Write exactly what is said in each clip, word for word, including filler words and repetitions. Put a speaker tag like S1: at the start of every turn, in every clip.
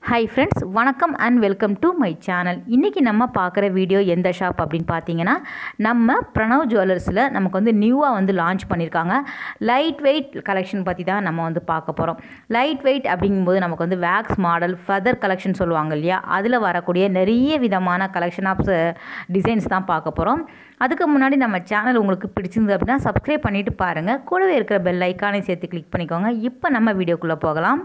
S1: Hi friends, வணக்கம் and welcome to my channel. இன்னைக்கு நம்ம பார்க்குற வீடியோ எந்த ஷாப் அப்படின்னு பார்த்தீங்கன்னா நம்ம பிரணவ் ஜுவல்லர்ஸில் நமக்கு வந்து நியூவாக வந்து லான்ச் பண்ணியிருக்காங்க லைட் வெயிட் கலெக்ஷன் பற்றி தான் நம்ம வந்து பார்க்க போகிறோம். லைட் வெயிட் அப்படிங்கும்போது நமக்கு வந்து வேக்ஸ் மாடல் ஃபெதர் கலெக்ஷன் சொல்லுவாங்க இல்லையா, அதில் வரக்கூடிய நிறைய விதமான கலெக்ஷன் ஆஃப் டிசைன்ஸ் தான் பார்க்க போகிறோம். அதுக்கு முன்னாடி நம்ம சேனல் உங்களுக்கு பிடிச்சிருந்து அப்படின்னா சப்ஸ்கிரைப் பண்ணிவிட்டு பாருங்கள். கூடவே இருக்கிற பெல் ஐக்கானை சேர்த்து கிளிக் பண்ணிக்கோங்க. இப்போ நம்ம வீடியோக்குள்ளே போகலாம்.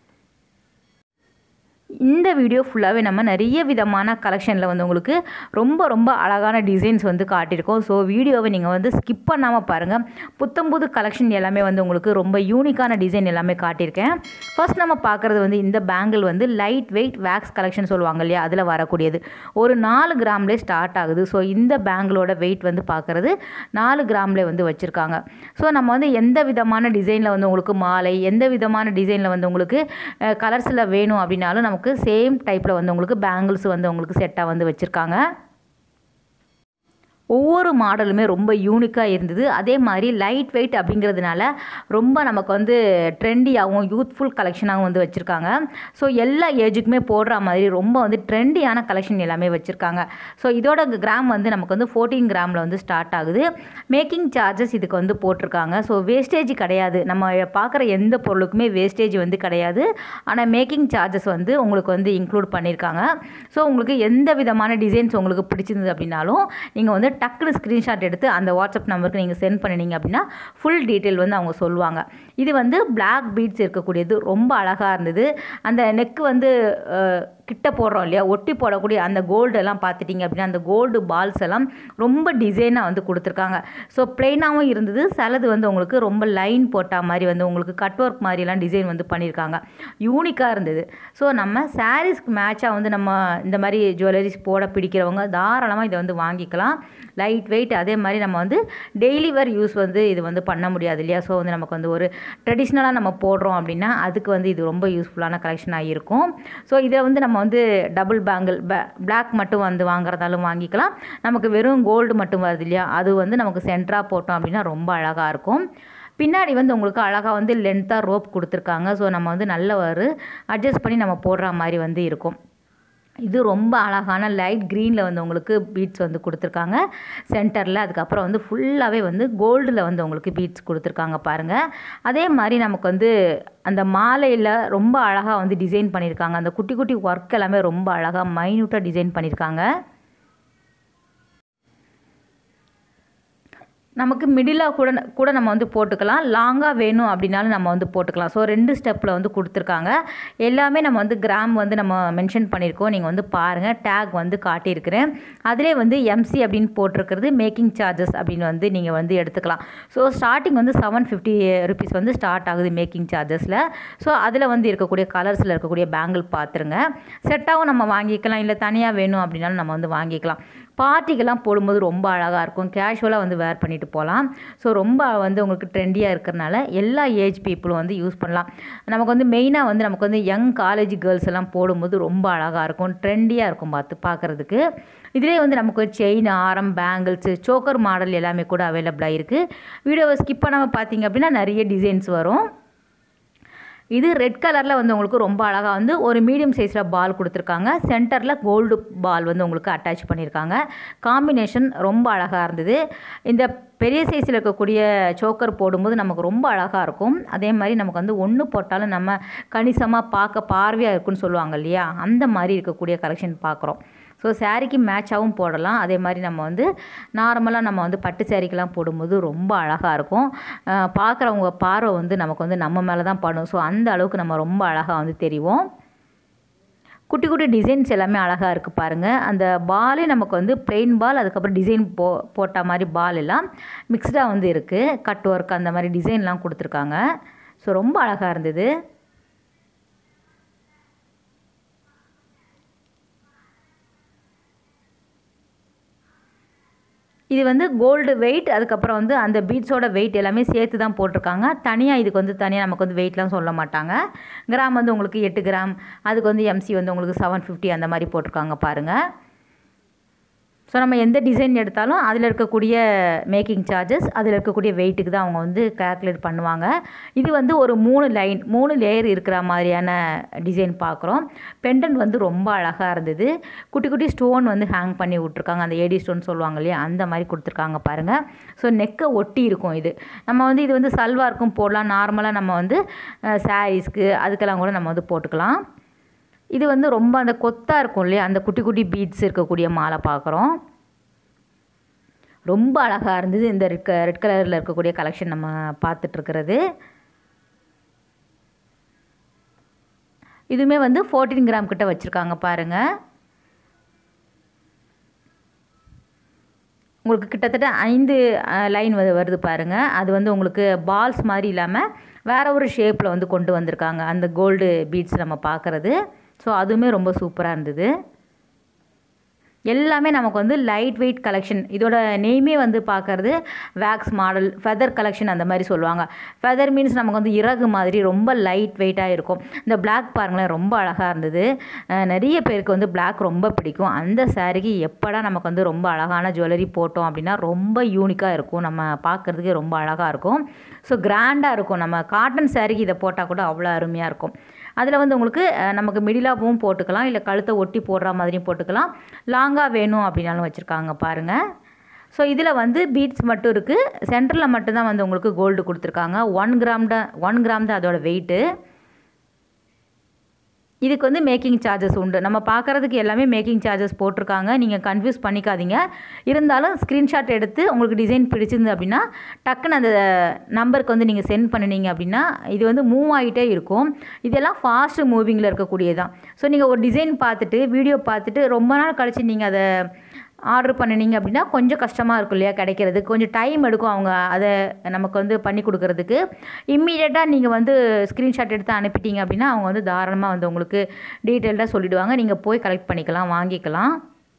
S1: இந்த வீடியோ ஃபுல்லாகவே நம்ம நிறைய விதமான கலெக்ஷனில் வந்து உங்களுக்கு ரொம்ப ரொம்ப அழகான டிசைன்ஸ் வந்து காட்டியிருக்கோம். ஸோ வீடியோவை நீங்கள் வந்து ஸ்கிப் பண்ணாமல் பாருங்கள். புத்தம்புது கலெக்ஷன் எல்லாமே வந்து உங்களுக்கு ரொம்ப யூனிக்கான டிசைன் எல்லாமே காட்டியிருக்கேன். ஃபர்ஸ்ட் நம்ம பார்க்குறது வந்து இந்த பேங்கிள் வந்து லைட் வெயிட் வேக்ஸ் கலெக்ஷன் சொல்லுவாங்க இல்லையா, அதில் வரக்கூடியது ஒரு நாலு கிராம்லேயே ஸ்டார்ட் ஆகுது. ஸோ இந்த பேங்கிளோட வெயிட் வந்து பார்க்குறது நாலு கிராம்லேயே வந்து வச்சுருக்காங்க. ஸோ நம்ம வந்து எந்த விதமான டிசைனில் வந்து உங்களுக்கு மாலை, எந்த விதமான டிசைனில் வந்து உங்களுக்கு கலர்ஸில் வேணும் அப்படின்னாலும் நமக்கு சேம் டைப்பில் வந்து உங்களுக்கு பேங்கிள்ஸ் வந்து உங்களுக்கு செட்டாக வந்து வச்சுருக்காங்க. ஒவ்வொரு மாடலுமே ரொம்ப யூனிக்காக இருந்தது. அதே மாதிரி லைட் வெயிட் அப்படிங்கிறதுனால ரொம்ப நமக்கு வந்து ட்ரெண்டியாகவும் யூத்ஃபுல் கலெக்ஷனாகவும் வந்து வச்சுருக்காங்க. ஸோ எல்லா ஏஜுக்குமே போடுற மாதிரி ரொம்ப வந்து ட்ரெண்டியான கலெக்ஷன் எல்லாமே வச்சுருக்காங்க. ஸோ இதோட கிராம் வந்து நமக்கு வந்து ஃபோர்டீன் கிராமில் வந்து ஸ்டார்ட் ஆகுது. மேக்கிங் சார்ஜஸ் இதுக்கு வந்து போட்டிருக்காங்க. ஸோ வேஸ்டேஜ் கிடையாது, நம்ம பார்க்குற எந்த பொருளுக்குமே வேஸ்டேஜ் வந்து கிடையாது. ஆனால் மேக்கிங் சார்ஜஸ் வந்து உங்களுக்கு வந்து இன்க்ளூட் பண்ணியிருக்காங்க. ஸோ உங்களுக்கு எந்த விதமான டிசைன்ஸ் உங்களுக்கு பிடிச்சிருந்தது அப்படின்னாலும் நீங்கள் வந்து டக்குனு ஸ்க்ரீன்ஷாட் எடுத்து அந்த வாட்ஸ்அப் நம்பருக்கு நீங்கள் சென்ட் பண்ணினீங்க அப்படின்னா ஃபுல் டீட்டெயில் வந்து அவங்க சொல்லுவாங்க. இது வந்து பிளாக் பீட்ஸ் இருக்கக்கூடியது ரொம்ப அழகாக இருந்தது. அந்த நெக்கு வந்து கிட்ட போடுறோம் இல்லையா, ஒட்டி போடக்கூடிய அந்த கோல்டு எல்லாம் பார்த்துட்டிங்க அப்படின்னா அந்த கோல்டு பால்ஸ் எல்லாம் ரொம்ப டிசைனாக வந்து கொடுத்துருக்காங்க. ஸோ பிளெயினாகவும் இருந்தது, சிலது வந்து உங்களுக்கு ரொம்ப லைன் போட்டால் மாதிரி வந்து உங்களுக்கு கட் ஒர்க் மாதிரிலாம் டிசைன் வந்து பண்ணியிருக்காங்க. யூனிக்காக இருந்தது. ஸோ நம்ம சாரீஸ்க்கு மேட்சாக வந்து நம்ம இந்த மாதிரி ஜுவல்லரிஸ் போட பிடிக்கிறவங்க தாராளமாக இதை வந்து வாங்கிக்கலாம். லைட் வெயிட், அதே மாதிரி நம்ம வந்து டெய்லி வேர் யூஸ் வந்து இது வந்து பண்ண முடியாது இல்லையா. ஸோ வந்து நமக்கு வந்து ஒரு ட்ரெடிஷ்னலாக நம்ம போடுறோம் அப்படின்னா அதுக்கு வந்து இது ரொம்ப யூஸ்ஃபுல்லான கலெக்ஷனாக இருக்கும். ஸோ இதை வந்து நம்ம வந்து டபுள் பேங்கிள் பிளாக் மட்டும் வந்து வாங்குறதாலும் வாங்கிக்கலாம். நமக்கு வெறும் கோல்டு மட்டும் வருது இல்லையா, அது வந்து நமக்கு சென்டராக போட்டோம் அப்படின்னா ரொம்ப அழகாக இருக்கும். பின்னாடி வந்து உங்களுக்கு அழகாக வந்து லென்த்தாக ரோப் கொடுத்துருக்காங்க. ஸோ நம்ம வந்து நல்ல ஒரு அட்ஜஸ்ட் பண்ணி நம்ம போடுற மாதிரி வந்து இருக்கும். இது ரொம்ப அழகான லைட் க்ரீனில் வந்து உங்களுக்கு பீட்ஸ் வந்து கொடுத்துருக்காங்க சென்டரில். அதுக்கப்புறம் வந்து ஃபுல்லாகவே வந்து கோல்டில் வந்து உங்களுக்கு பீட்ஸ் கொடுத்துருக்காங்க பாருங்கள். அதே மாதிரி நமக்கு வந்து அந்த மாலையில் ரொம்ப அழகாக வந்து டிசைன் பண்ணியிருக்காங்க. அந்த குட்டி குட்டி ஒர்க் எல்லாமே ரொம்ப அழகாக மைன்யூட்டாக டிசைன் பண்ணியிருக்காங்க. நமக்கு மிடிலாக கூட கூட நம்ம வந்து போட்டுக்கலாம், லாங்காக வேணும் அப்படின்னாலும் நம்ம வந்து போட்டுக்கலாம். ஸோ ரெண்டு ஸ்டெப்பில் வந்து கொடுத்துருக்காங்க. எல்லாமே நம்ம வந்து கிராம் வந்து நம்ம மென்ஷன் பண்ணியிருக்கோம். நீங்கள் வந்து பாருங்கள், டேக் வந்து காட்டியிருக்கிறேன். அதிலே வந்து எம்சி அப்படின்னு போட்டிருக்கிறது மேக்கிங் சார்ஜஸ் அப்படின்னு வந்து நீங்கள் வந்து எடுத்துக்கலாம். ஸோ ஸ்டார்டிங் வந்து செவன் ஃபிஃப்டி ருபீஸ் வந்து ஸ்டார்ட் ஆகுது மேக்கிங் சார்ஜஸில். ஸோ அதில் வந்து இருக்கக்கூடிய கலர்ஸில் இருக்கக்கூடிய பேங்கிள் பார்த்துருங்க. செட்டாகவும் நம்ம வாங்கிக்கலாம், இல்லை தனியாக வேணும் அப்படின்னாலும் நம்ம வந்து வாங்கிக்கலாம். பார்ட்டிக்கெல்லாம் போடும்போது ரொம்ப அழகாக இருக்கும், கேஷுவலாக வந்து வேர் பண்ணிட்டு போகலாம். ஸோ ரொம்ப வந்து உங்களுக்கு ட்ரெண்டியாக இருக்கிறனால எல்லா ஏஜ் பீப்புளும் வந்து யூஸ் பண்ணலாம். நமக்கு வந்து மெயினாக வந்து நமக்கு வந்து யங் காலேஜ் கேர்ள்ஸ் எல்லாம் போடும்போது ரொம்ப அழகாக இருக்கும், ட்ரெண்டியாக இருக்கும் பார்த்து பார்க்குறதுக்கு. இதிலே வந்து நமக்கு செயின், ஆரம், பேங்கிள்ஸு, சோக்கர் மாடல் எல்லாமே கூட அவைலபிளாக இருக்குது. வீடியோவை ஸ்கிப் பண்ணாமல் பார்த்தீங்க அப்படின்னா நிறைய டிசைன்ஸ் வரும். இது ரெட் கலரில் வந்து உங்களுக்கு ரொம்ப அழகாக வந்து ஒரு மீடியம் சைஸில் பால் கொடுத்துருக்காங்க. சென்டரில் கோல்டு பால் வந்து உங்களுக்கு அட்டாச் பண்ணியிருக்காங்க. காம்பினேஷன் ரொம்ப அழகாக இருந்தது. இந்த பெரிய சைஸில் இருக்கக்கூடிய சோக்கர் போடும்போது நமக்கு ரொம்ப அழகாக இருக்கும். அதே மாதிரி நமக்கு வந்து ஒன்று போட்டாலும் நம்ம கணிசமாக பார்க்க பார்வையாக இருக்குன்னு சொல்லுவாங்க இல்லையா, அந்த மாதிரி இருக்கக்கூடிய கலெக்ஷன் பார்க்குறோம். ஸோ சாரீக்கு மேட்சாகவும் போடலாம். அதே மாதிரி நம்ம வந்து நார்மலாக நம்ம வந்து பட்டு சாரீக்கெலாம் போடும்போது ரொம்ப அழகாக இருக்கும். பார்க்குறவங்க பார்வை வந்து நமக்கு வந்து நம்ம மேலே தான் படும். ஸோ அந்த அளவுக்கு நம்ம ரொம்ப அழகாக வந்து தெரிவோம். குட்டி குட்டி டிசைன்ஸ் எல்லாமே அழகாக இருக்குது பாருங்கள். அந்த பாலே நமக்கு வந்து பிளெயின் பால், அதுக்கப்புறம் டிசைன் போ போட்ட மாதிரி பால் எல்லாம் மிக்ஸ்டாக வந்து இருக்குது. கட் ஒர்க் அந்த மாதிரி டிசைன்லாம் கொடுத்துருக்காங்க. ஸோ ரொம்ப அழகாக இருந்தது. இது வந்து கோல்டு வெயிட், அதுக்கப்புறம் வந்து அந்த பீட்ஸோட வெயிட் எல்லாமே சேர்த்து தான் போட்டிருக்காங்க. தனியாக இதுக்கு வந்து தனியாக நமக்கு வந்து வெயிட்லாம் சொல்ல மாட்டாங்க. கிராம் வந்து உங்களுக்கு எட்டு கிராம், அதுக்கு வந்து எம்சி வந்து உங்களுக்கு செவன் ஃபிஃப்டி அந்த மாதிரி போட்டிருக்காங்க பாருங்கள். ஸோ நம்ம எந்த டிசைன் எடுத்தாலும் அதில் இருக்கக்கூடிய மேக்கிங் சார்ஜஸ் அதில் இருக்கக்கூடிய வெயிட்டுக்கு தான் அவங்க வந்து கால்குலேட் பண்ணுவாங்க. இது வந்து ஒரு மூணு லைன் மூணு லேயர் இருக்கிற மாதிரியான டிசைன் பார்க்குறோம். பெண்டன்ட் வந்து ரொம்ப அழகாக இருந்தது. குட்டி குட்டி ஸ்டோன் வந்து ஹேங் பண்ணி விட்ருக்காங்க. அந்த ஏடி ஸ்டோன் சொல்லுவாங்க இல்லையா, அந்த மாதிரி கொடுத்துருக்காங்க பாருங்கள். ஸோ நெக்கை ஒட்டி இருக்கும். இது நம்ம வந்து இது வந்து சல்வாருக்கும் போடலாம். நார்மலாக நம்ம வந்து சாரீஸ்க்கு அதுக்கெல்லாம் கூட நம்ம வந்து போட்டுக்கலாம். இது வந்து ரொம்ப அந்த கொத்தாக இருக்கும் இல்லையா, அந்த குட்டி குட்டி பீட்ஸ் இருக்கக்கூடிய மாலை பார்க்குறோம். ரொம்ப அழகாக இருந்தது இந்த ரெட் ரெட் கலரில் இருக்கக்கூடிய கலெக்ஷன் நம்ம பார்த்துட்ருக்கிறது. இதுவுமே வந்து ஃபோர்டீன் கிராம் கிட்ட வச்சுருக்காங்க பாருங்கள். உங்களுக்கு கிட்டத்தட்ட ஐந்து லைன் வந்து வருது பாருங்கள். அது வந்து உங்களுக்கு பால்ஸ் மாதிரி இல்லாமல் வேறு ஒரு ஷேப்பில் வந்து கொண்டு வந்திருக்காங்க அந்த கோல்டு பீட்ஸ் நம்ம பார்க்குறது. ஸோ அதுவுமே ரொம்ப சூப்பராக இருந்தது. எல்லாமே நமக்கு வந்து லைட் வெயிட் கலெக்ஷன். இதோட நெய்மே வந்து பார்க்குறது வேக்ஸ் மாடல் ஃபெதர் கலெக்ஷன் அந்த மாதிரி சொல்லுவாங்க. ஃபெதர் மீன்ஸ் நமக்கு வந்து இறகு மாதிரி ரொம்ப லைட் வெயிட்டாக இருக்கும். இந்த பிளாக் பாருங்களேன், ரொம்ப அழகாக இருந்தது. நிறைய பேருக்கு வந்து பிளாக் ரொம்ப பிடிக்கும். அந்த சாரீக்கு எப்படா நமக்கு வந்து ரொம்ப அழகான ஜுவல்லரி போட்டோம் அப்படின்னா ரொம்ப யூனிக்காக இருக்கும். நம்ம பார்க்குறதுக்கே ரொம்ப அழகாக இருக்கும். ஸோ கிராண்டாக இருக்கும். நம்ம காட்டன் சாரீக்கு இதை போட்டால் கூட அவ்வளோ அருமையாக இருக்கும். அதில் வந்து உங்களுக்கு நமக்கு மிடிலாகவும் போட்டுக்கலாம், இல்லை கழுத்தை ஒட்டி போடுற மாதிரியும் போட்டுக்கலாம். லாங்காக வேணும் அப்படின்னாலும் வச்சுருக்காங்க பாருங்கள். ஸோ இதில் வந்து பீட்ஸ் மட்டும் இருக்குது. சென்டரில் மட்டும்தான் வந்து உங்களுக்கு கோல்டு கொடுத்துருக்காங்க. ஒன் கிராம் தான் ஒன் கிராம் தான் அதோட வெயிட்டு. இதுக்கு வந்து மேக்கிங் சார்ஜஸ் உண்டு. நம்ம பார்க்குறதுக்கு எல்லாமே மேக்கிங் சார்ஜஸ் போட்டிருக்காங்க. நீங்கள் கன்ஃபியூஸ் பண்ணிக்காதீங்க. இருந்தாலும் ஸ்க்ரீன்ஷாட் எடுத்து உங்களுக்கு டிசைன் பிடிச்சிருந்து அப்படின்னா டக்குன்னு அந்த நம்பருக்கு வந்து நீங்கள் சென்ட் பண்ணினீங்க அப்படின்னா இது வந்து மூவ் ஆகிட்டே இருக்கும். இதெல்லாம் ஃபாஸ்ட்டு மூவிங்கில் இருக்கக்கூடியதான். ஸோ நீங்கள் ஒரு டிசைன் பார்த்துட்டு வீடியோ பார்த்துட்டு ரொம்ப நாள் கழிச்சு நீங்கள் அதை ஆர்டர் பண்ணினீங்க அப்படின்னா கொஞ்சம் கஷ்டமாக இருக்கும் இல்லையா, கிடைக்கிறது கொஞ்சம் டைம் எடுக்கும் அவங்க அதை நமக்கு வந்து பண்ணி கொடுக்கறதுக்கு. இம்மீடியட்டாக நீங்கள் வந்து ஸ்க்ரீன்ஷாட் எடுத்து அனுப்பிட்டீங்க அப்படின்னா அவங்க வந்து தாராளமாக வந்து உங்களுக்கு டீட்டெயில்டாக சொல்லிவிடுவாங்க. நீங்கள் போய் கலெக்ட் பண்ணிக்கலாம், வாங்கிக்கலாம்.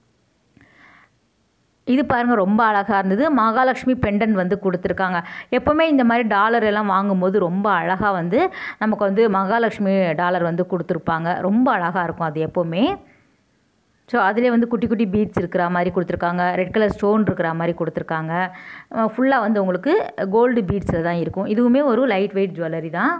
S1: இது பாருங்கள், ரொம்ப அழகாக இருந்தது. மகாலட்சுமி பெண்டன் வந்து கொடுத்துருக்காங்க. எப்போவுமே இந்த மாதிரி டாலர் எல்லாம் வாங்கும்போது ரொம்ப அழகாக வந்து நமக்கு வந்து மகாலட்சுமி டாலர் வந்து கொடுத்துருப்பாங்க. ரொம்ப அழகாக இருக்கும் அது எப்போவுமே. ஸோ அதிலே வந்து குட்டி குட்டி பீட்ஸ் இருக்கிற மாதிரி கொடுத்துருக்காங்க. ரெட் கலர் ஸ்டோன் இருக்கிற மாதிரி கொடுத்துருக்காங்க. ஃபுல்லாக வந்து உங்களுக்கு கோல்டு பீட்ஸில் தான் இருக்கும். இதுவுமே ஒரு லைட் வெயிட் ஜுவல்லரி தான்.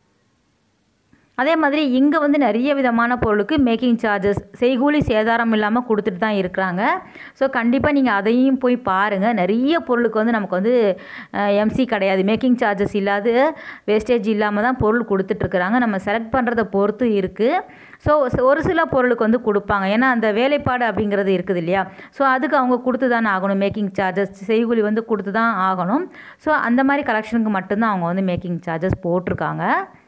S1: அதே மாதிரி இங்கே வந்து நிறைய விதமான பொருளுக்கு மேக்கிங் சார்ஜஸ் செய்கூலி சேதாரம் இல்லாமல் கொடுத்துட்டு தான் இருக்கிறாங்க. ஸோ கண்டிப்பாக நீங்கள் அதையும் போய் பாருங்கள். நிறைய பொருளுக்கு வந்து நமக்கு வந்து எம்சி கிடையாது, மேக்கிங் சார்ஜஸ் இல்லாத வேஸ்டேஜ் இல்லாமல் தான் பொருள் கொடுத்துட்ருக்குறாங்க. நம்ம செலக்ட் பண்ணுறதை பொறுத்து இருக்குது. ஸோ ஒரு சில பொருளுக்கு வந்து கொடுப்பாங்க. ஏன்னா அந்த வேலைப்பாடு அப்படிங்கிறது இருக்குது இல்லையா, ஸோ அதுக்கு அவங்க கொடுத்து தானே ஆகணும். மேக்கிங் சார்ஜஸ் செய்கூலி வந்து கொடுத்து தான் ஆகணும். ஸோ அந்த மாதிரி கலெக்ஷனுக்கு மட்டும்தான் அவங்க வந்து மேக்கிங் சார்ஜஸ் போட்டிருக்காங்க.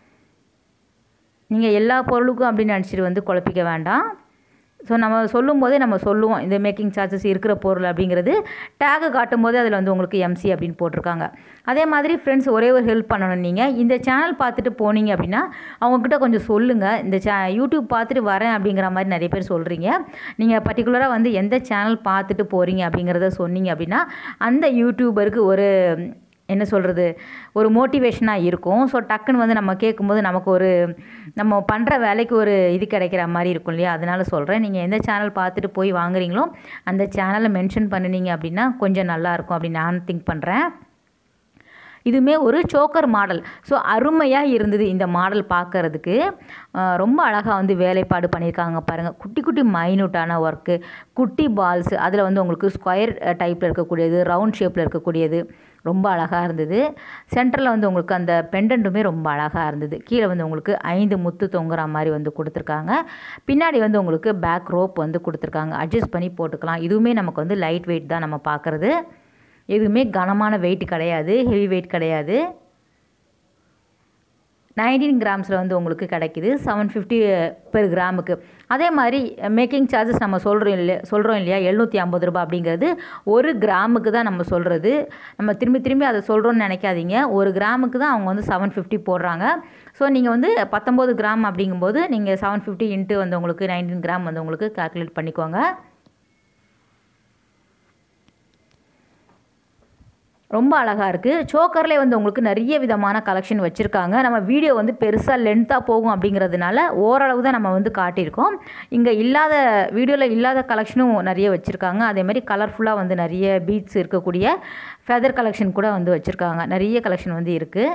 S1: நீங்கள் எல்லா பொருளுக்கும் அப்படின்னு நினச்சிட்டு வந்து குழப்பிக்க வேண்டாம். ஸோ நம்ம சொல்லும் போதே நம்ம சொல்லுவோம் இந்த மேக்கிங் சார்ஜஸ் இருக்கிற பொருள் அப்படிங்கிறது. டேகு காட்டும் போதே அதில் வந்து உங்களுக்கு எம்சி அப்படின்னு போட்டிருக்காங்க. அதே மாதிரி ஃப்ரெண்ட்ஸ், ஒரே ஒரு ஹெல்ப் பண்ணணும். நீங்கள் இந்த சேனல் பார்த்துட்டு போனீங்க அப்படின்னா அவங்கக்கிட்ட கொஞ்சம் சொல்லுங்கள். இந்த சே யூடியூப் பார்த்துட்டு வரேன் அப்படிங்கிற மாதிரி நிறைய பேர் சொல்கிறீங்க. நீங்கள் பர்டிகுலராக வந்து எந்த சேனல் பார்த்துட்டு போகிறீங்க அப்படிங்கிறத சொன்னீங்க அப்படின்னா அந்த யூடியூபருக்கு ஒரு என்ன சொல்கிறது ஒரு மோட்டிவேஷனாக இருக்கும். ஸோ டக்குன்னு வந்து நம்ம கேட்கும்போது நமக்கு ஒரு நம்ம பண்ணுற வேலைக்கு ஒரு இது கிடைக்கிற மாதிரி இருக்கும் இல்லையா, அதனால சொல்கிறேன். நீங்கள் எந்த சேனல் பார்த்துட்டு போய் வாங்குறீங்களோ அந்த சேனலை மென்ஷன் பண்ணினீங்க அப்படின்னா கொஞ்சம் நல்லாயிருக்கும் அப்படின்னு நான் திங்க் பண்ணுறேன். இதுவுமே ஒரு சோக்கர் மாடல். ஸோ அருமையாக இருந்தது இந்த மாடல் பார்க்குறதுக்கு. ரொம்ப அழகாக வந்து வேலைப்பாடு பண்ணியிருக்காங்க பாருங்கள். குட்டி குட்டி மைனூட்டான ஒர்க்கு, குட்டி பால்ஸ், அதில் வந்து உங்களுக்கு ஸ்கொயர் டைப்பில் இருக்கக்கூடியது, ரவுண்ட் ஷேப்பில் இருக்கக்கூடியது ரொம்ப அழகாக இருந்தது. சென்டரில் வந்து உங்களுக்கு அந்த பெண்டன்ட்டுமே ரொம்ப அழகாக இருந்தது. கீழே வந்து உங்களுக்கு ஐந்து முத்து தொங்குற மாதிரி வந்து கொடுத்துருக்காங்க. பின்னாடி வந்து உங்களுக்கு பேக் ரோப் வந்து கொடுத்துருக்காங்க. அட்ஜஸ்ட் பண்ணி போட்டுக்கலாம். இதுவுமே நமக்கு வந்து லைட் வெயிட் தான் நம்ம பார்க்குறது. எதுவுமே கனமான வெயிட் கிடையாது, ஹெவி வெயிட் கிடையாது. நைன்டீன் கிராம்ஸில் வந்து உங்களுக்கு கிடைக்கிது, செவன் ஃபிஃப்டி பெர் கிராமுக்கு. அதே மாதிரி மேக்கிங் சார்ஜஸ் நம்ம சொல்கிறோம் இல்லையா சொல்கிறோம் இல்லையா எழுநூற்றி ஐம்பது ரூபா அப்படிங்கிறது ஒரு கிராமுக்கு தான் நம்ம சொல்கிறது. நம்ம திரும்பி திரும்பி அதை சொல்கிறோன்னு நினைக்காதீங்க. ஒரு கிராமுக்கு தான் அவங்க வந்து செவன் ஃபிஃப்டி போடுறாங்க. ஸோ நீங்கள் வந்து பத்தொம்போது கிராம் அப்படிங்கும்போது நீங்கள் செவன் ஃபிஃப்டி இன்ட்டு வந்து உங்களுக்கு நைன்டீன் கிராம் வந்து உங்களுக்கு கால்குலேட் பண்ணிக்கோங்க. ரொம்ப அழகாக இருக்குது. சோக்கர்லேயே வந்து உங்களுக்கு நிறைய விதமான கலெக்ஷன் வச்சுருக்காங்க. நம்ம வீடியோ வந்து பெருசாக லென்த்தாக போகும் அப்படிங்கிறதுனால ஓரளவு தான் நம்ம வந்து காட்டியிருக்கோம். இங்கே இல்லாத வீடியோவில் இல்லாத கலெக்ஷனும் நிறைய வச்சுருக்காங்க. அதேமாதிரி கலர்ஃபுல்லாக வந்து நிறைய பீட்ஸ் இருக்கக்கூடிய ஃபெதர் கலெக்ஷன் கூட வந்து வச்சுருக்காங்க. நிறைய கலெக்ஷன் வந்து இருக்குது.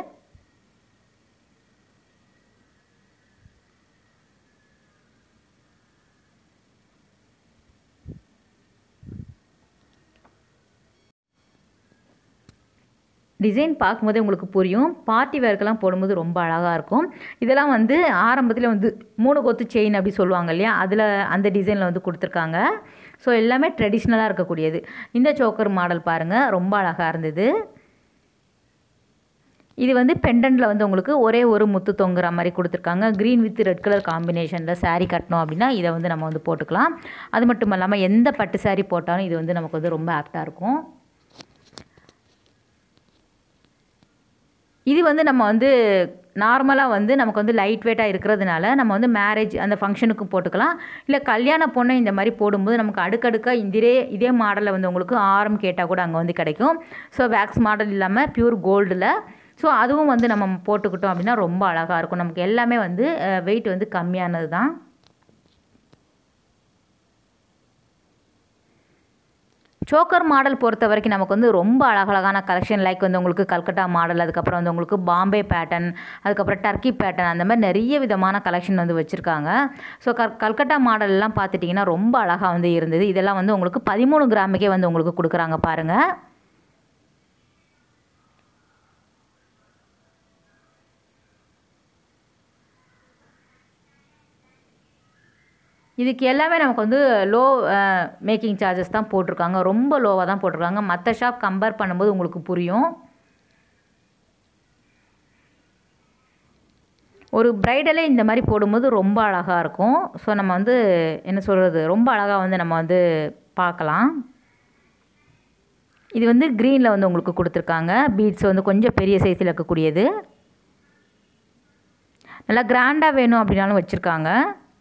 S1: டிசைன் பார்க்கும்போதே உங்களுக்கு புரியும். பார்ட்டி வேர்க்கெல்லாம் போடும்போது ரொம்ப அழகாக இருக்கும். இதெல்லாம் வந்து ஆரம்பத்தில் வந்து மூணு கொத்து செயின் அப்படி சொல்லுவாங்க இல்லையா, அதில் அந்த டிசைனில் வந்து கொடுத்துருக்காங்க. ஸோ எல்லாமே ட்ரெடிஷ்னலாக இருக்கக்கூடியது. இந்த சோக்கர் மாடல் பாருங்கள், ரொம்ப அழகாக இருந்தது. இது வந்து பெண்டன்ட்டில் வந்து உங்களுக்கு ஒரே ஒரு முத்து தொங்குற மாதிரி கொடுத்துருக்காங்க. க்ரீன் வித் ரெட் கலர் காம்பினேஷனில் சாரீ கட்டணும் அப்படின்னா இதை வந்து நம்ம வந்து போட்டுக்கலாம். அது மட்டும் இல்லாமல் எந்த பட்டு சாரீ போட்டாலும் இது வந்து நமக்கு வந்து ரொம்ப ஆப்டாக இருக்கும். இது வந்து நம்ம வந்து நார்மலாக வந்து நமக்கு வந்து லைட் வெயிட்டாக இருக்கிறதுனால நம்ம வந்து மேரேஜ் அந்த ஃபங்க்ஷனுக்கு போட்டுக்கலாம். இல்லை கல்யாண பொண்ணை இந்த மாதிரி போடும்போது நமக்கு அடுக்கடுக்காக இதே இதே மாடலில் வந்து உங்களுக்கு ஆரம் கேட்டால் கூட அங்கே வந்து கிடைக்கும். ஸோ வேக்ஸ் மாடல் இல்லாமல் பியூர் கோல்டில். ஸோ அதுவும் வந்து நம்ம போட்டுக்கிட்டோம் அப்படின்னா ரொம்ப அழகாக இருக்கும். நமக்கு எல்லாமே வந்து வெயிட் வந்து கம்மியானது தான். சோக்கர் மாடல் பொறுத்த வரைக்கும் நமக்கு வந்து ரொம்ப அழகழகான கலெக்ஷன் லைக் வந்து உங்களுக்கு கல்கட்டா மாடல், அதுக்கப்புறம் வந்து உங்களுக்கு பாம்பே பேட்டர்ன், அதுக்கப்புறம் டர்க்கி பேட்டர்ன், அந்த மாதிரி நிறைய விதமான கலெக்ஷன் வந்து வச்சுருக்காங்க. ஸோ கல் கல்கட்டா மாடல்லாம் பார்த்துட்டிங்கன்னா ரொம்ப அழகாக வந்து இருந்தது. இதெல்லாம் வந்து உங்களுக்கு பதிமூணு கிராமுக்கே வந்து உங்களுக்கு கொடுக்குறாங்க பாருங்கள். இதுக்கு எல்லாமே நமக்கு வந்து லோ மேக்கிங் சார்ஜஸ் தான் போட்டிருக்காங்க. ரொம்ப லோவாக தான் போட்டிருக்காங்க. மற்ற ஷாப் கம்பேர் பண்ணும்போது உங்களுக்கு புரியும். ஒரு பிரைடலே இந்த மாதிரி போடும்போது ரொம்ப அழகாக இருக்கும். ஸோ நம்ம வந்து என்ன சொல்கிறது, ரொம்ப அழகாக வந்து நம்ம வந்து பார்க்கலாம். இது வந்து க்ரீனில் வந்து உங்களுக்கு கொடுத்துருக்காங்க. பீட்ஸ் வந்து கொஞ்சம் பெரிய சைஸில் இருக்கக்கூடியது. நல்லா கிராண்டாக வேணும் அப்படின்னாலும் வச்சுருக்காங்க.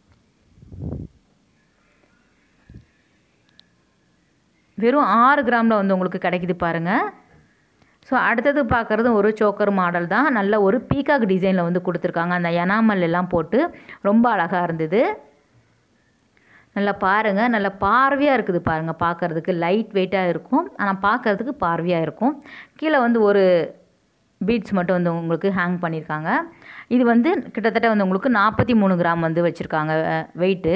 S1: வெறும் ஆறு கிராமில் வந்து உங்களுக்கு கிடைக்குது பாருங்கள். ஸோ அடுத்தது பார்க்குறது ஒரு சோக்கர் மாடல் தான். நல்ல ஒரு பீகாக் டிசைனில் வந்து கொடுத்துருக்காங்க. அந்த எனாமல் எல்லாம் போட்டு ரொம்ப அழகாக இருந்தது. நல்லா பாருங்கள், நல்லா பார்வையாக இருக்குது பாருங்கள். பார்க்குறதுக்கு லைட் வெயிட்டாக இருக்கும், ஆனால் பார்க்குறதுக்கு பார்வையாக இருக்கும். கீழே வந்து ஒரு பீட்ஸ் மட்டும் வந்து உங்களுக்கு ஹேங் பண்ணியிருக்காங்க. இது வந்து கிட்டத்தட்ட வந்து உங்களுக்கு நாற்பத்தி மூணு கிராம் வந்து வச்சுருக்காங்க வெயிட்டு.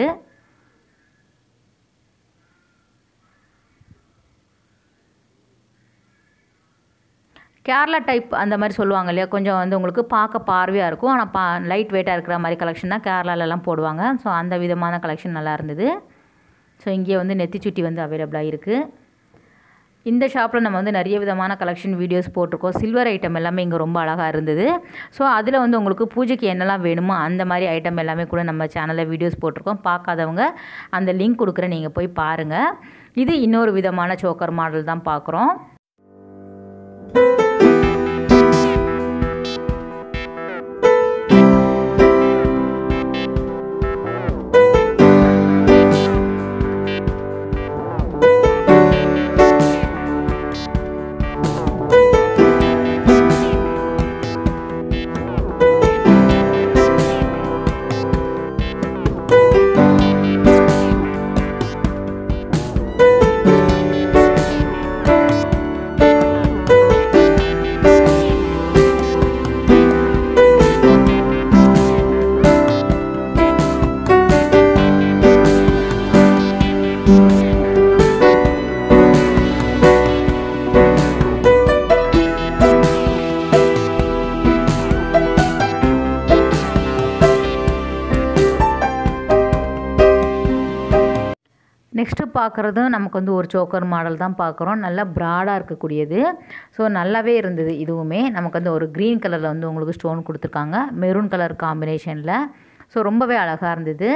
S1: கேரளா டைப் அந்த மாதிரி சொல்லுவாங்க இல்லையா, கொஞ்சம் வந்து உங்களுக்கு பார்க்க பார்வையாக இருக்கும், ஆனால் பா லைட் வெயிட்டாக இருக்கிற மாதிரி கலெக்ஷன் தான் கேரளாலெலாம் போடுவாங்க. ஸோ அந்த விதமான கலெக்ஷன் நல்லா இருந்தது. ஸோ இங்கே வந்து நெத்திச்சுட்டி வந்து அவைலபிளாக இருக்குது. இந்த ஷாப்பில் நம்ம வந்து நிறைய விதமான கலெக்ஷன் வீடியோஸ் போட்டிருக்கோம். சில்வர் ஐட்டம் எல்லாமே இங்கே ரொம்ப அழகாக இருந்தது. ஸோ அதில் வந்து உங்களுக்கு பூஜைக்கு என்னெல்லாம் வேணுமோ அந்த மாதிரி ஐட்டம் எல்லாமே கூட நம்ம சேனலில் வீடியோஸ் போட்டிருக்கோம். பார்க்காதவங்க அந்த லிங்க் கொடுக்குறேன், நீங்கள் போய் பாருங்கள். இது இன்னொரு விதமான சோக்கர் மாடல் தான் பார்க்குறோம். நெக்ஸ்ட்டு பார்க்குறது நமக்கு வந்து ஒரு சோக்கர் மாடல் தான் பார்க்குறோம். நல்லா ப்ராடாக இருக்கக்கூடியது. ஸோ நல்லாவே இருந்தது. இதுவுமே நமக்கு வந்து ஒரு க்ரீன் கலரில் வந்து உங்களுக்கு ஸ்டோன் கொடுத்துருக்காங்க, மெரூன் கலர் காம்பினேஷனில். ஸோ ரொம்பவே அழகாக இருந்தது.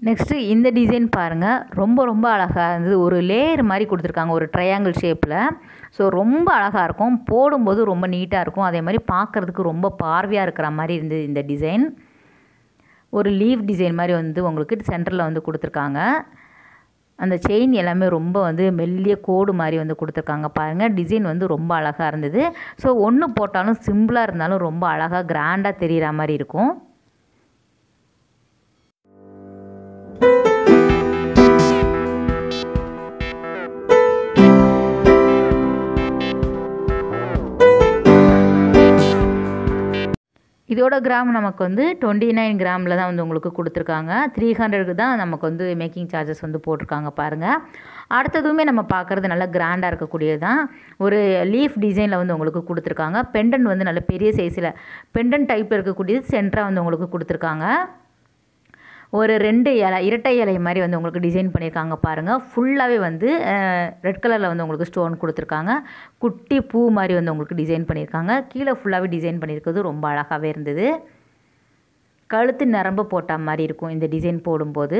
S1: நெக்ஸ்ட்டு இந்த டிசைன் பாருங்கள், ரொம்ப ரொம்ப அழகாக இருந்தது. ஒரு லேயர் மாதிரி கொடுத்துருக்காங்க, ஒரு ட்ரையாங்கிள் ஷேப்பில். ஸோ ரொம்ப அழகாக இருக்கும், போடும்போது ரொம்ப நீட்டாக இருக்கும். அதே மாதிரி பார்க்குறதுக்கு ரொம்ப பார்வையாக இருக்கிற மாதிரி இருந்தது இந்த டிசைன். ஒரு லீவ் டிசைன் மாதிரி வந்து உங்களுக்கு சென்டரில் வந்து கொடுத்துருக்காங்க. அந்த செயின் எல்லாமே ரொம்ப வந்து மெல்லிய கோடு மாதிரி வந்து கொடுத்துருக்காங்க பாருங்கள். டிசைன் வந்து ரொம்ப அழகாக இருந்தது. ஸோ ஒன்று போட்டாலும் சிம்பிளாக இருந்தாலும் ரொம்ப அழகாக கிராண்டாக தெரிகிற மாதிரி இருக்கும். இதோட கிராம் நமக்கு வந்து டுவெண்ட்டி நைன் கிராமில் தான் வந்து உங்களுக்கு கொடுத்துருக்காங்க. த்ரீ ஹண்ட்ரடுக்கு தான் நமக்கு வந்து மேக்கிங் சார்ஜஸ் வந்து போட்டிருக்காங்க பாருங்கள். அடுத்ததுமே நம்ம பார்க்குறது நல்லா கிராண்டாக இருக்கக்கூடியது தான். ஒரு லீஃப் டிசைனில் வந்து உங்களுக்கு கொடுத்துருக்காங்க. பெண்டன் வந்து நல்ல பெரிய சைஸில் பெண்டன் டைப்பில் இருக்கக்கூடியது சென்டராக வந்து உங்களுக்கு கொடுத்துருக்காங்க. ஒரு ரெண்டு இலை இரட்டை இலை மாதிரி வந்து உங்களுக்கு டிசைன் பண்ணியிருக்காங்க பாருங்கள். ஃபுல்லாகவே வந்து ரெட் கலரில் வந்து உங்களுக்கு ஸ்டோன் கொடுத்துருக்காங்க. குட்டி பூ மாதிரி வந்து உங்களுக்கு டிசைன் பண்ணியிருக்காங்க. கீழே ஃபுல்லாகவே டிசைன் பண்ணியிருக்கிறது ரொம்ப அழகாகவே இருந்தது. கழுத்து நரம்பு போட்ட மாதிரி இருக்கும் இந்த டிசைன் போடும்போது.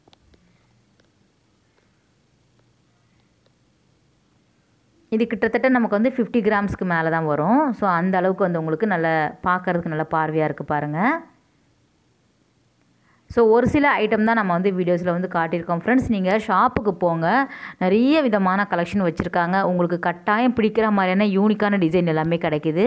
S1: இது கிட்டத்தட்ட நமக்கு வந்து ஃபிஃப்டி கிராம்ஸ்க்கு மேலே தான் வரும். ஸோ அந்த அளவுக்கு வந்து உங்களுக்கு நல்ல பார்க்குறதுக்கு நல்ல பார்வையாக இருக்குது பாருங்கள். ஸோ ஒரு சில ஐட்டம் தான் நம்ம வந்து வீடியோஸில் வந்து காட்டியிருக்கோம் ஃப்ரெண்ட்ஸ். நீங்கள் ஷாப்புக்கு போங்க, நிறைய விதமான கலெக்ஷன் வச்சுருக்காங்க. உங்களுக்கு கட்டாயம் பிடிக்கிற மாதிரியான யூனிக்கான டிசைன் எல்லாமே கிடைக்குது.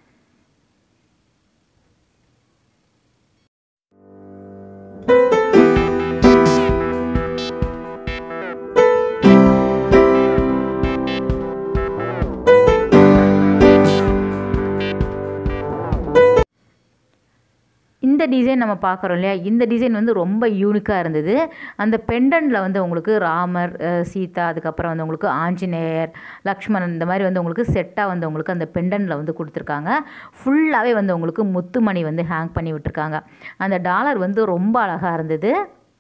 S1: இந்த டிசைன் நம்ம பார்க்குறோம் இல்லையா, இந்த டிசைன் வந்து ரொம்ப யூனிக்காக இருந்தது. அந்த பெண்டனில் வந்து உங்களுக்கு ராமர், சீதா, அதுக்கப்புறம் வந்து உங்களுக்கு ஆஞ்சநேயர், லக்ஷ்மணன் இந்த மாதிரி வந்து உங்களுக்கு செட்டாக வந்து உங்களுக்கு அந்த பெண்டனில் வந்து கொடுத்துருக்காங்க. ஃபுல்லாகவே வந்து உங்களுக்கு முத்துமணி வந்து ஹேங் பண்ணி விட்டுருக்காங்க. அந்த டாலர் வந்து ரொம்ப அழகாக இருந்தது.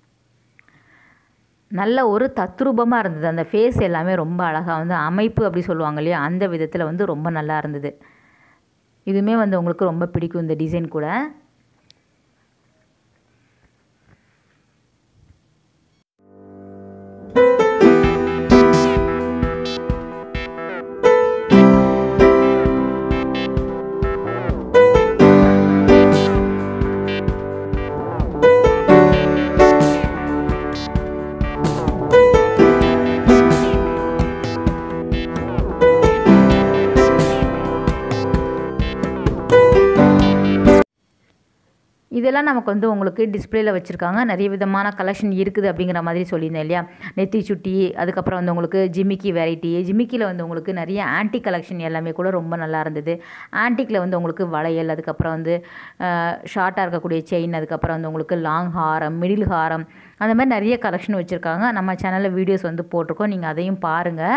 S1: நல்ல ஒரு தத்ரூபமாக இருந்தது. அந்த ஃபேஸ் எல்லாமே ரொம்ப அழகாக வந்து அமைப்பு அப்படி சொல்லுவாங்க இல்லையா, அந்த விதத்தில் வந்து ரொம்ப நல்லா இருந்தது. இதுவுமே வந்து உங்களுக்கு ரொம்ப பிடிக்கும் இந்த டிசைன் கூட. இதெல்லாம் நமக்கு வந்து உங்களுக்கு டிஸ்பிளேல வச்சுருக்காங்க. நிறைய விதமான கலெக்ஷன் இருக்குது அப்படிங்கிற மாதிரி சொல்லியிருந்தேன் இல்லையா. நெத்தி சுட்டி, அதுக்கப்புறம் வந்து உங்களுக்கு ஜிமிக்கி வெரைட்டி, ஜிமிக்கியில் வந்து உங்களுக்கு நிறைய ஆன்டிக் கலெக்ஷன் எல்லாமே கூட ரொம்ப நல்லா இருந்தது. ஆன்டிக்கில் வந்து உங்களுக்கு வளையல், அதுக்கப்புறம் வந்து ஷார்ட்டாக இருக்கக்கூடிய செயின், அதுக்கப்புறம் வந்து உங்களுக்கு லாங் ஹாரம், மிடில் ஹாரம், அந்த மாதிரி நிறைய கலெக்ஷன் வச்சுருக்காங்க. நம்ம சேனலில் வீடியோஸ் வந்து போட்டிருக்கோம், நீங்கள் அதையும் பாருங்கள்.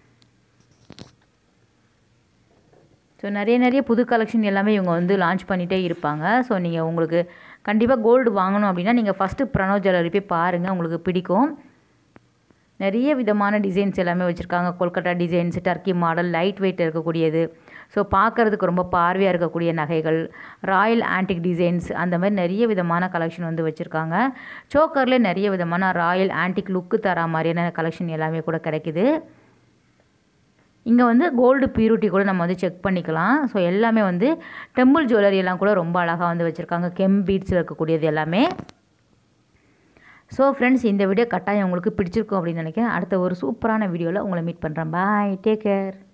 S1: ஸோ நிறைய நிறைய புது கலெக்ஷன் எல்லாமே இவங்க வந்து லான்ச் பண்ணிகிட்டே இருப்பாங்க. ஸோ நீங்கள் உங்களுக்கு கண்டிப்பாக கோல்டு வாங்கணும் அப்படின்னா நீங்கள் ஃபஸ்ட்டு பிரணோ ஜுவல்லரி போய் பாருங்கள், உங்களுக்கு பிடிக்கும். நிறைய விதமான டிசைன்ஸ் எல்லாமே வச்சுருக்காங்க. Kolkata designs, Turkey model, light weight இருக்கக்கூடியது. ஸோ பார்க்குறதுக்கு ரொம்ப பார்வையாக இருக்கக்கூடிய நகைகள், ராயல் ஆன்டிக் டிசைன்ஸ், அந்த மாதிரி நிறைய விதமான கலெக்ஷன் வந்து வச்சுருக்காங்க. சோக்கரில் நிறைய விதமான ராயல் ஆன்டிக் லுக்கு தர மாதிரியான கலெக்ஷன் எல்லாமே கூட கிடைக்குது. இங்கே வந்து கோல்டு பியூரிட்டி கூட நம்ம வந்து செக் பண்ணிக்கலாம். ஸோ எல்லாமே வந்து டெம்பிள் ஜுவல்லரி எல்லாம் கூட ரொம்ப அழகாக வந்து வச்சுருக்காங்க. கெம் பீட்ஸில் இருக்கக்கூடியது எல்லாமே. ஸோ ஃப்ரெண்ட்ஸ், இந்த வீடியோ கட்டாயம் உங்களுக்கு பிடிச்சிருக்கும் அப்படின்னு நினைக்கிறேன். அடுத்த ஒரு சூப்பரான வீடியோவில் உங்களை மீட் பண்ணுறேன். Bye, take care.